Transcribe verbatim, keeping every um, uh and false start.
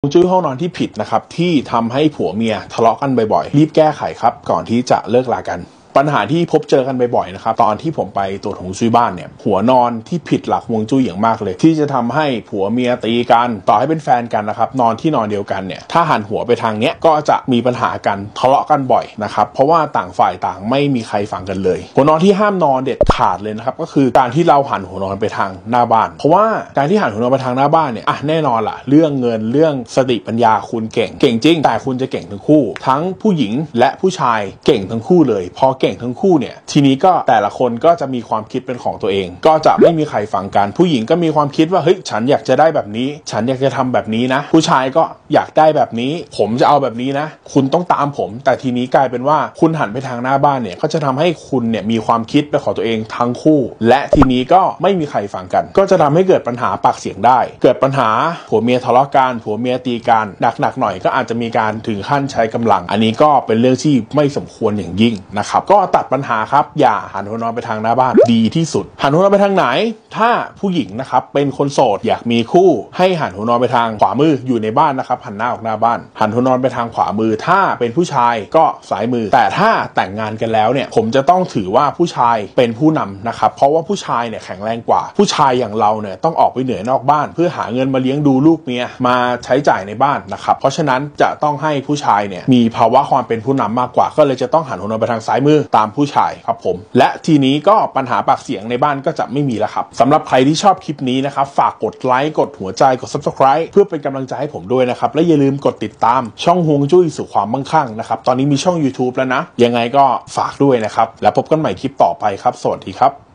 ฮวงจุ้ยห้องนอนที่ผิดนะครับที่ทำให้ผัวเมียทะเลาะกันบ่อยๆรีบแก้ไขครับก่อนที่จะเลิกลากันปัญหาที่พบเจอกันบ่อยๆนะครับตอนที่ผมไปตรวจฮวงจุ้ยบ้านเนี่ยหัวนอนที่ผิดหลักฮวงจุ้ยอย่างมากเลยที่จะทำให้ผัวเมียตีกันต่อให้เป็นแฟนกันนะครับนอนที่นอนเดียวกันเนี่ยถ้าหันหัวไปทางเนี้ยก็จะมีปัญหากันทะเลาะกันบ่อยนะครับเพราะว่าต่างฝ่ายต่างไม่มีใครฟังกันเลยหัวนอนที่ห้ามนอนเด็ดขาดเลยนะครับก็คือการที่เราหันหัวนอนไปทางหน้าบ้านเพราะว่าการที่หันหัวนอนไปทางหน้าบ้านเนี่ยอ่ะแน่นอนล่ะเรื่องเงินเรื่องสติปัญญาคุณเก่งเก่งจริงแต่คุณจะเก่งทั้งคู่ทั้งผู้หญิงและผู้ชายเก่งทั้งคู่เลยพอเก่งทั้งคู่เนี่ยทีนี้ก็แต่ละคนก็จะมีความคิดเป็นของตัวเองก็จะไม่มีใครฟังกันผู้หญิงก็มีความคิดว่าเฮ้ยฉันอยากจะได้แบบนี้ฉันอยากจะทำแบบนี้นะผู้ชายก็อยากได้แบบนี้ผมจะเอาแบบนี้นะคุณต้องตามผมแต่ทีนี้กลายเป็นว่าคุณหันไปทางหน้าบ้านเนี่ยก็จะทำให้คุณเนี่ยมีความคิดเป็นของตัวเองทั้งคู่และทีนี้ก็ไม่มีใครฟังกันก็จะทำให้เกิดปัญหาปากเสียงได้เกิดปัญหาผัวเมียทะเลาะกันผัวเมียตีกันหนักๆหน่อยก็อาจจะมีการถึงขั้นใช้กำลังอันนี้ก็เป็นเรื่องที่ไม่สมควรอย่างยิ่งนะครับก็ตัดปัญหาครับอย่าหันหัวนอนไปทางหน้าบ้านดีที่สุดหันหัวนอนไปทางไหนถ้าผู้หญิงนะครับเป็นคนโสดอยากมีคู่ให้หันหัวนอนไปทางขวามืออยู่ในบ้านนะครับหันหน้าออกหน้าบ้านหันหัวนอนไปทางขวามือถ้าเป็นผู้ชายก็ซ้ายมือแต่ถ้าแต่งงานกันแล้วเนี่ยผมจะต้องถือว่าผู้ชายเป็นผู้นำนะครับเพราะว่าผู้ชายเนี่ยแข็งแรงกว่าผู้ชายอย่างเราเนี่ยต้องออกไปเหนื่อยนอกบ้านเพื่อหาเงินมาเลี้ยงดูลูกเมียมาใช้จ่ายในบ้านนะครับเพราะฉะนั้นจะต้องให้ผู้ชายเนี่ยมีภาวะความเป็นผู้นำมากกว่าก็เลยจะต้องหันหัวนอนไปทางซ้ายมือตามผู้ชายครับผมและทีนี้ก็ปัญหาปากเสียงในบ้านก็จะไม่มีแล้วครับสำหรับใครที่ชอบคลิปนี้นะครับฝากกดไลค์กดหัวใจกด ซับสไครบ์ เพื่อเป็นกำลังใจให้ผมด้วยนะครับและอย่าลืมกดติดตามช่องฮวงจุ้ยสู่ความมั่งคั่งนะครับตอนนี้มีช่อง ยูทูบ แล้วนะยังไงก็ฝากด้วยนะครับแล้วพบกันใหม่คลิปต่อไปครับสวัสดีครับ